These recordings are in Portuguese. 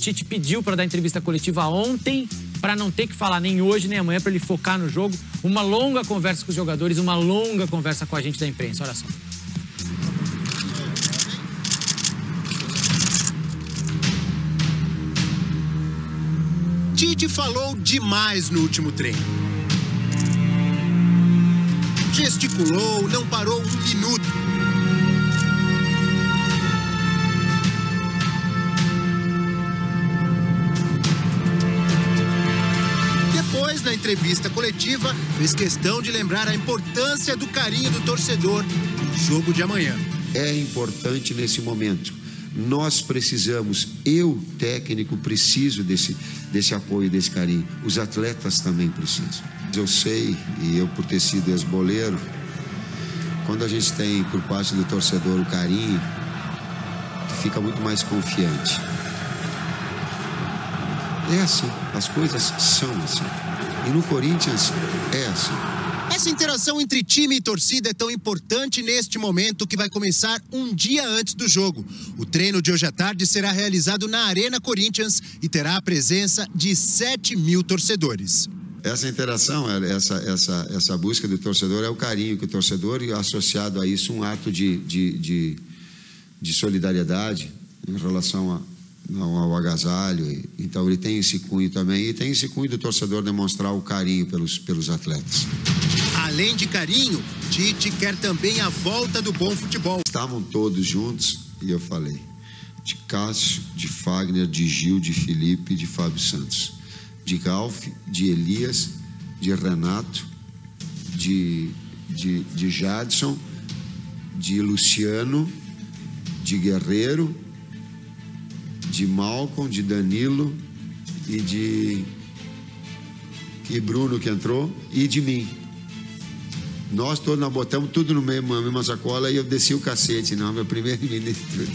Tite pediu para dar entrevista coletiva ontem, para não ter que falar nem hoje nem amanhã, para ele focar no jogo. Uma longa conversa com os jogadores, uma longa conversa com a gente da imprensa. Olha só. Tite falou demais no último treino. Gesticulou, não parou um minuto. Depois, na entrevista coletiva, fez questão de lembrar a importância do carinho do torcedor no jogo de amanhã. É importante nesse momento. Nós precisamos, eu, técnico, preciso desse apoio, desse carinho. Os atletas também precisam. Eu sei, e eu por ter sido ex-boleiro, quando a gente tem por parte do torcedor o carinho, fica muito mais confiante. É assim, as coisas são assim. E no Corinthians é assim. Essa interação entre time e torcida é tão importante neste momento que vai começar um dia antes do jogo. O treino de hoje à tarde será realizado na Arena Corinthians e terá a presença de 7.000 torcedores. Essa interação, essa busca do torcedor é o carinho que o torcedor, e associado a isso um ato de solidariedade em relação ao agasalho. Então ele tem esse cunho também, e tem esse cunho do torcedor demonstrar o carinho pelos atletas. Além de carinho, Tite quer também a volta do bom futebol. Estavam todos juntos e eu falei de Cássio, de Fagner, de Gil, de Felipe, de Fábio Santos, de Galf, de Elias, de Renato, de Jadson, de Luciano, de Guerreiro, de Malcom, de Danilo e Bruno, que entrou, e de mim. Nós todos nós botamos tudo na mesma sacola e eu desci o cacete, não, meu primeiro ministro.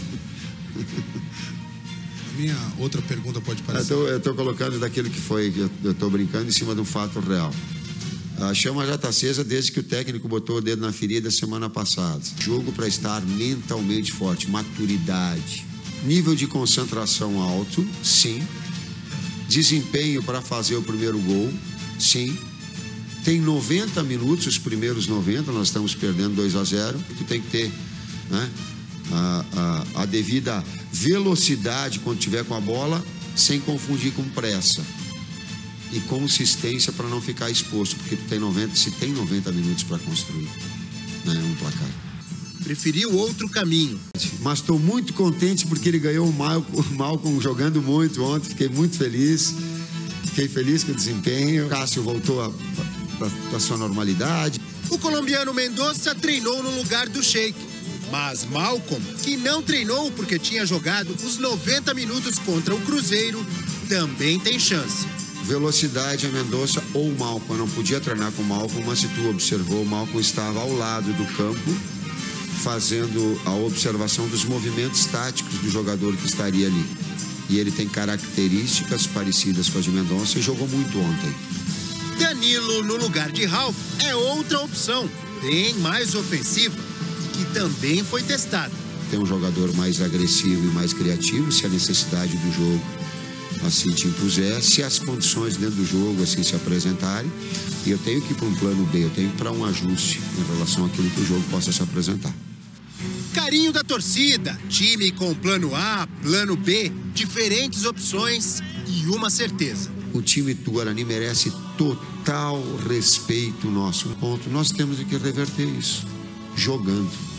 Minha outra pergunta pode parecer... Eu estou colocando daquilo que foi, eu estou brincando em cima de um fato real. A chama já está acesa desde que o técnico botou o dedo na ferida semana passada. Jogo para estar mentalmente forte, maturidade, nível de concentração alto, sim. Desempenho para fazer o primeiro gol, sim. Tem 90 minutos, os primeiros 90, nós estamos perdendo 2-0. Tu tem que ter, né, a devida velocidade quando tiver com a bola, sem confundir com pressa. E consistência para não ficar exposto, porque tu tem 90 minutos para construir, né, um placar. Preferiu outro caminho. Mas estou muito contente porque ele ganhou o Malcom jogando muito ontem, fiquei muito feliz. Fiquei feliz com o desempenho. O Cássio voltou da sua normalidade. O colombiano Mendoza treinou no lugar do Sheik. Mas Malcom, que não treinou porque tinha jogado os 90 minutos contra o Cruzeiro, também tem chance. Velocidade é Mendoza ou Malcom. Eu não podia treinar com o Malcom, mas se tu observou, o Malcom estava ao lado do campo, fazendo a observação dos movimentos táticos do jogador que estaria ali. E ele tem características parecidas com as de Mendoza e jogou muito ontem. Danilo no lugar de Ralf é outra opção, bem mais ofensiva, que também foi testada. Tem um jogador mais agressivo e mais criativo, se a necessidade do jogo assim te impuser, se as condições dentro do jogo assim se apresentarem, e eu tenho que ir para um plano B, eu tenho que ir para um ajuste em relação àquilo que o jogo possa se apresentar. Carinho da torcida, time com plano A, plano B, diferentes opções e uma certeza. O time do Guarani merece total respeito nosso. Ponto. Nós temos que reverter isso, jogando.